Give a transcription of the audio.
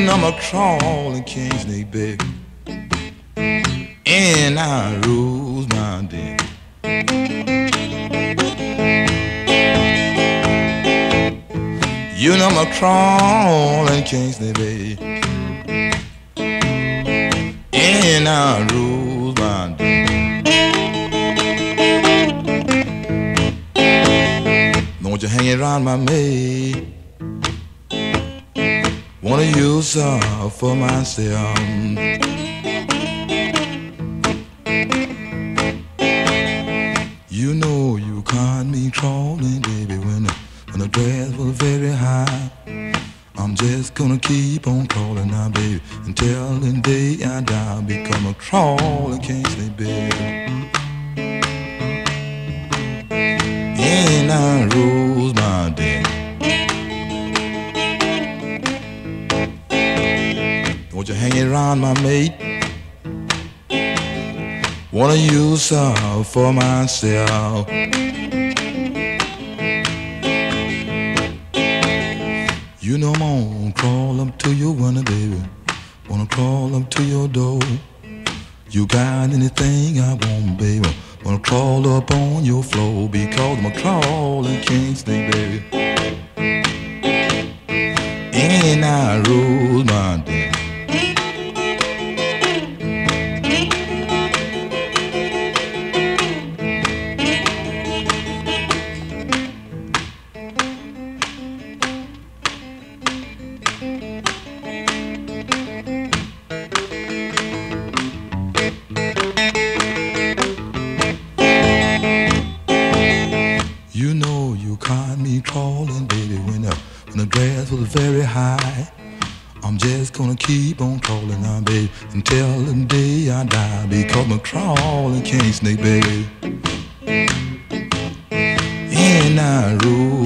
know I'm a crawling king snake, baby, and I rules my den. You know I'm a crawling king snake, baby, and I rules my den. Don't you hang around my maid, wanna use her for myself. You know you caught me crawling, baby, when the grass was very high. I'm just gonna keep on crawling now, baby, until the day I die. Become a crawling king snake, baby, and I rules my den. Don't you hang around my mate, wanna use her for myself. You know I'm gonna crawl up to your window, baby, wanna crawl up to your door. You got anything I want, baby, wanna crawl up on your floor, because I'm a crawling king snake, baby, and I rule my den. You know you caught me crawling, baby, when the grass was very high. I'm just gonna keep on crawling now, baby, until the day I die, because I'm a crawling king snake, baby, and I rule